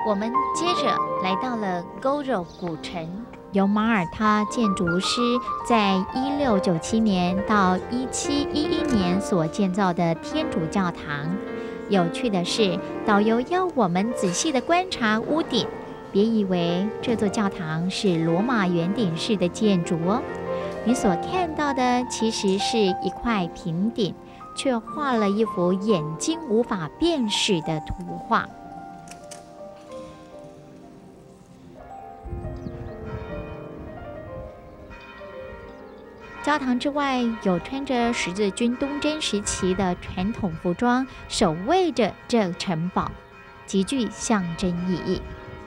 我们接着来到了勾肉古城，由马耳他建筑师在1697年到1711年所建造的天主教堂。有趣的是，导游要我们仔细地观察屋顶，别以为这座教堂是罗马圆顶式的建筑哦。你所看到的其实是一块平顶，却画了一幅眼睛无法辨识的图画。教堂之外，有穿着十字军东征时期的传统服装，守卫着这城堡，极具象征意义。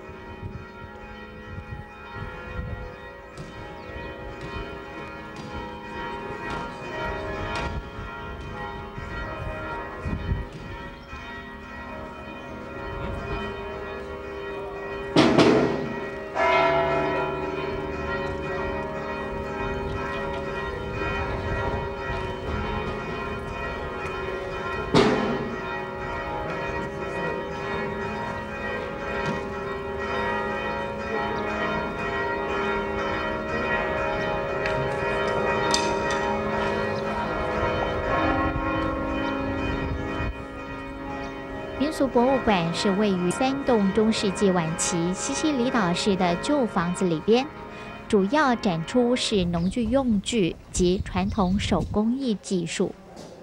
民俗博物馆是位于3栋中世纪晚期西西里岛式的旧房子里边，主要展出是农具用具及传统手工艺技术。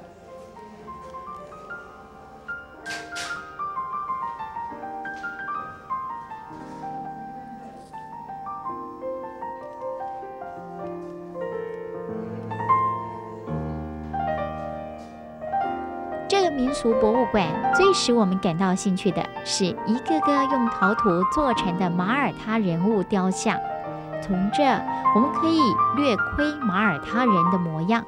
这个民俗博物馆最使我们感到兴趣的是一个个用陶土做成的马耳他人物雕像，从这我们可以略窥马耳他人的模样。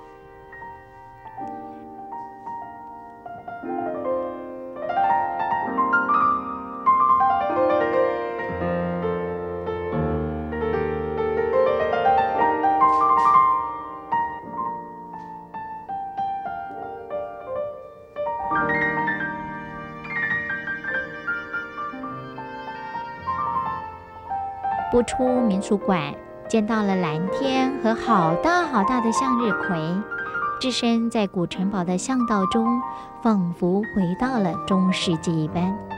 步出民俗馆，见到了蓝天和好大好大的向日葵，置身在古城堡的巷道中，仿佛回到了中世纪一般。